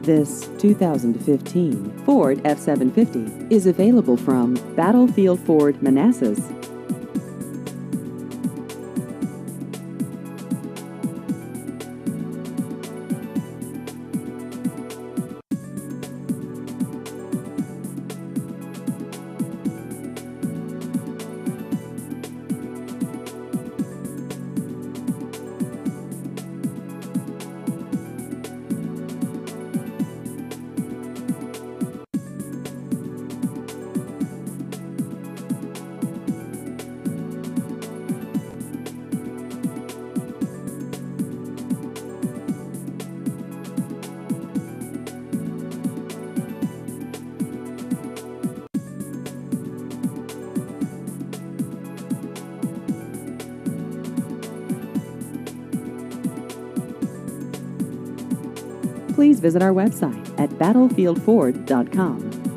This 2015 Ford F-750 is available from Battlefield Ford Manassas. Please visit our website at battlefieldford.com.